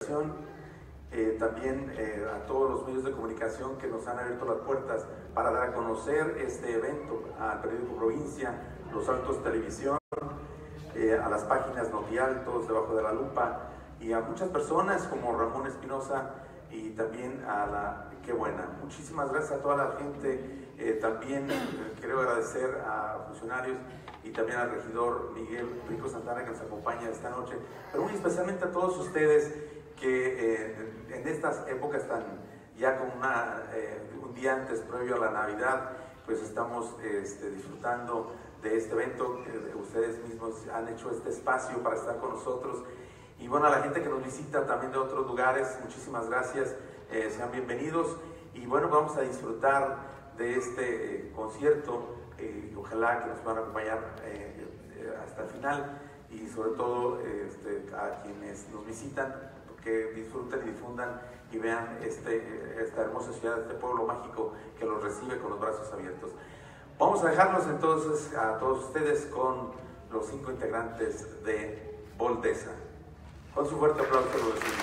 comunicación, también a todos los medios de comunicación que nos han abierto las puertas para dar a conocer este evento, al periódico Provincia, Los Altos Televisión, a las páginas Notialtos, Debajo de la Lupa, y a muchas personas como Ramón Espinosa y también a la Qué Buena. Muchísimas gracias a toda la gente. También quiero agradecer a funcionarios y también al regidor Miguel Rico Santana, que nos acompaña esta noche, pero muy especialmente a todos ustedes que en estas épocas tan ya con un día antes, previo a la Navidad, pues estamos disfrutando de este evento. Ustedes mismos han hecho este espacio para estar con nosotros, y bueno, a la gente que nos visita también de otros lugares, muchísimas gracias, sean bienvenidos, y bueno, vamos a disfrutar de este concierto, ojalá que nos puedan acompañar hasta el final, y sobre todo a quienes nos visitan, que disfruten y difundan y vean esta hermosa ciudad, este pueblo mágico que los recibe con los brazos abiertos. Vamos a dejarlos entonces a todos ustedes con los 5 integrantes de Boldeza. Con su fuerte aplauso lo recibimos.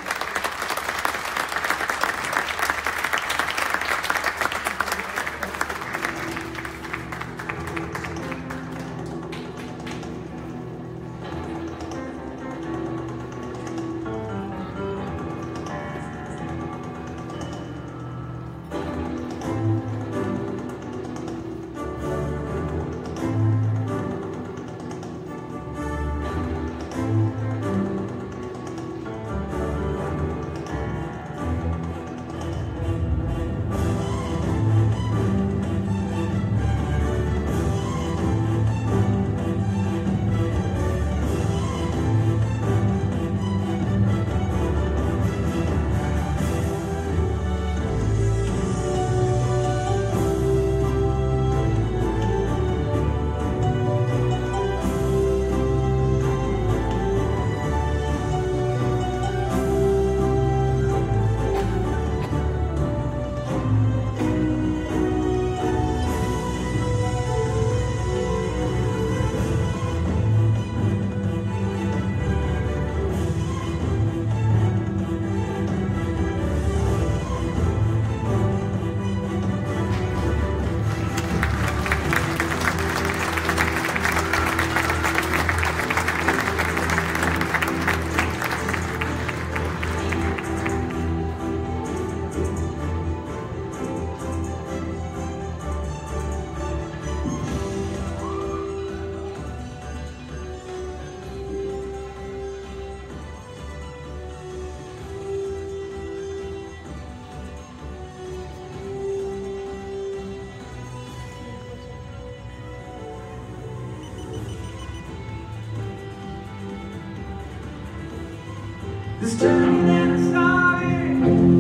This journey that started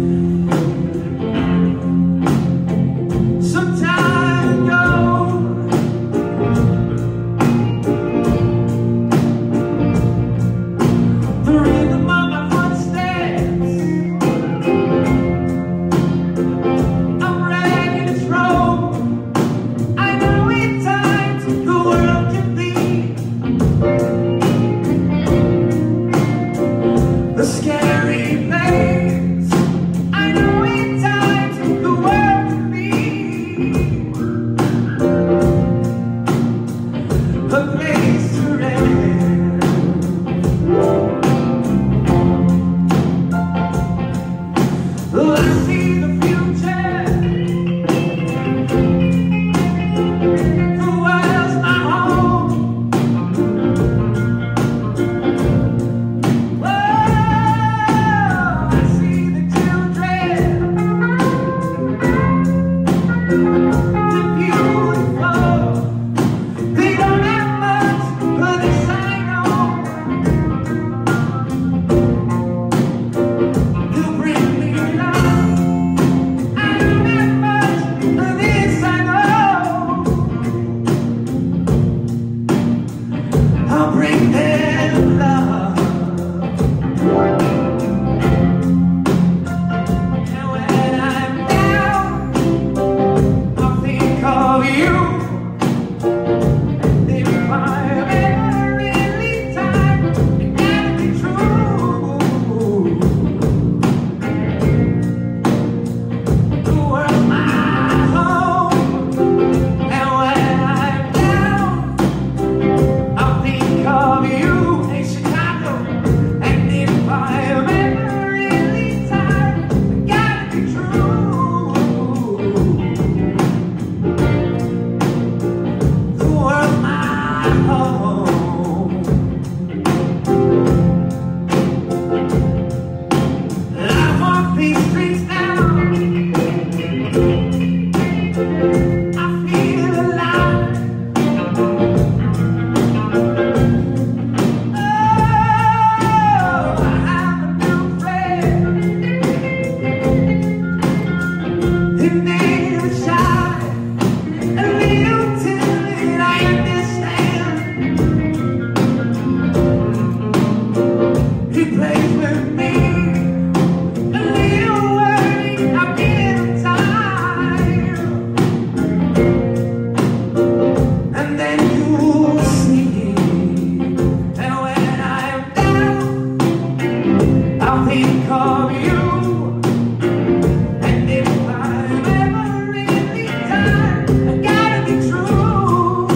some time ago, the rhythm of my footsteps, I'm ready to throw. I know in time the world can be the scary place. I know in time the world can be a place to rest. I see the future, the world's my home. I see I think of you, and if I'm ever really tired, I gotta be true.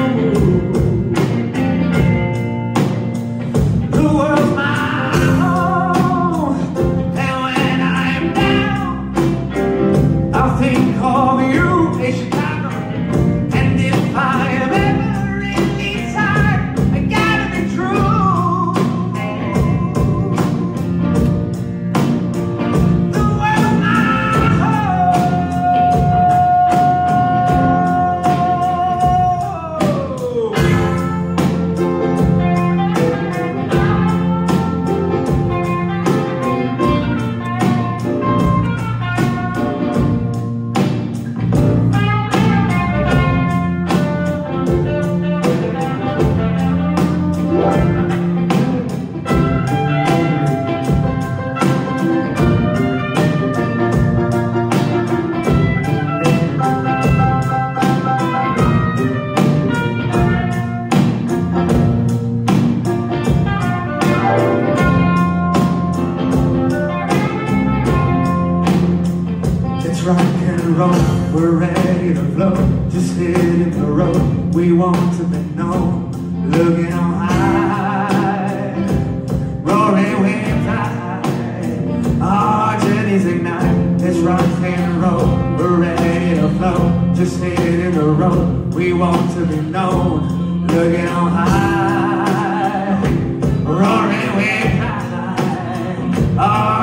The world's my home, and when I'm down, I'll think of you, hey Chicago. And if I am ever really tired, I gotta be true. Rock and roll, we're ready to flow. Just hitting the road, we want to be known. Looking on high, roaring with tide. Our journeys ignite. Let's rock and roll, we're ready to flow. Just hitting the road, we want to be known. Looking on high, roaring with tide.